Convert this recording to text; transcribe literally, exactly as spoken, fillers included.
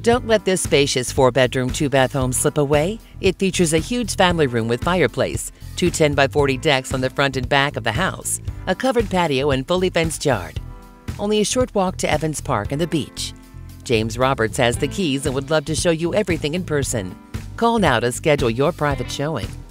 Don't let this spacious four-bedroom, two-bath home slip away. It features a huge family room with fireplace, two ten by forty decks on the front and back of the house, a covered patio, and fully fenced yard. Only a short walk to Evans Park and the beach. James Roberts has the keys and would love to show you everything in person. Call now to schedule your private showing.